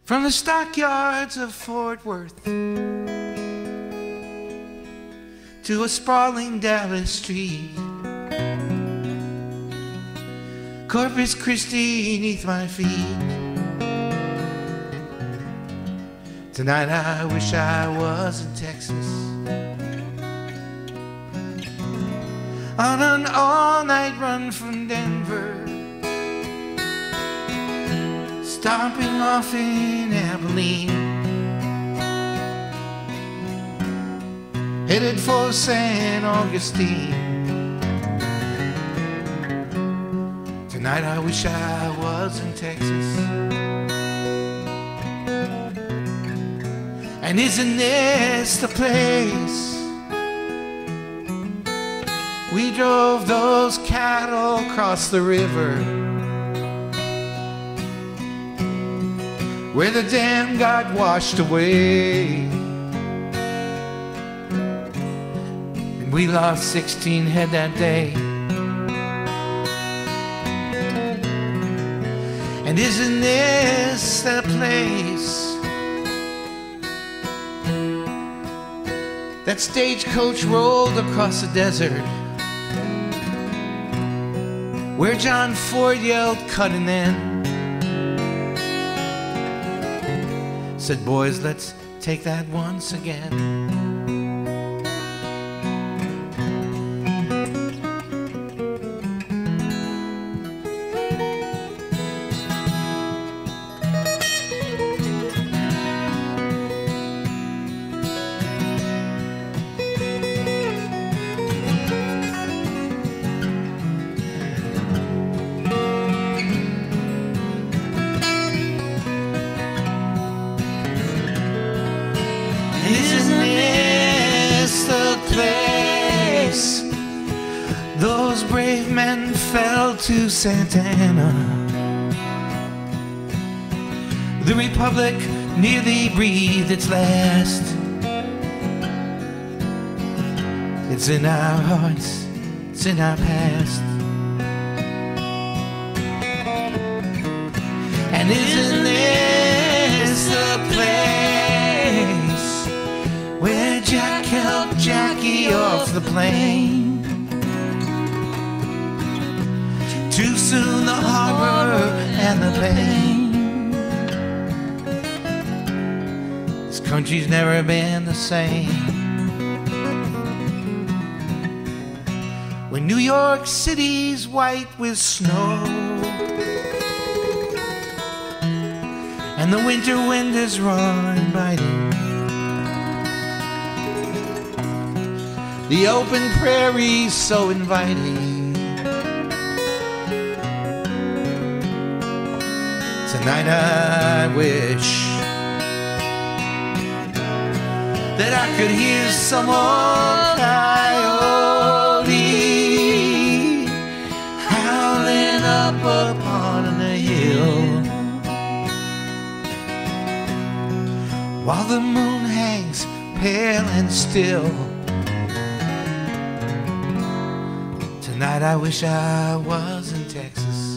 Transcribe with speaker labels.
Speaker 1: from the stockyards of Fort Worth to a sprawling Dallas street, Corpus Christi neath my feet. Tonight I wish I was in Texas on an all-night run from Denver, stopping off in Abilene, headed for St. Augustine. Tonight I wish I was in Texas. And isn't this the place we drove those cattle across the river, where the dam got washed away, and we lost 16 head that day? And isn't this the place that stagecoach rolled across the desert, where John Ford yelled, "Cut an end"? Said, "Boys, let's take that once again." Isn't this the place those brave men fell to Santa Anna? The Republic nearly breathed its last. It's in our hearts, it's in our past. And isn't this the place where Jack helped Jackie off the plane? Too soon the horror and the pain. This country's never been the same. When New York City's white with snow and the winter wind is raw and biting, the open prairie's so inviting. Tonight I wish that I could hear some old coyote howling up upon the hill, while the moon hangs pale and still. Tonight I wish I was in Texas.